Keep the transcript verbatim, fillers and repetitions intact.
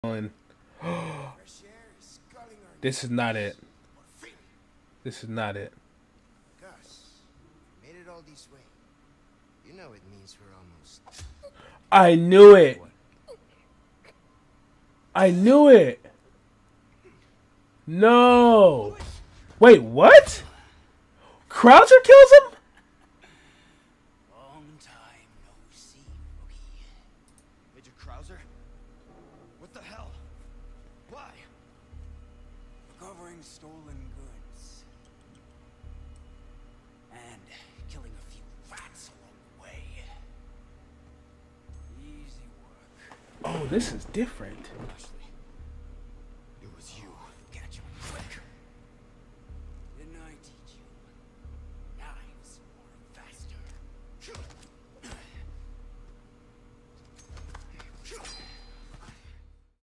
This is not it. This is not it. Gus, made it all this way. You know it means we're almost. I knew it. I knew it. No. Wait, what? Krauser kills him? Long time no see, rookie. Major Krauser? What the hell? Why? Recovering stolen goods. And killing a few rats along the way. Easy work. Oh, this is different. Ashley, it was you.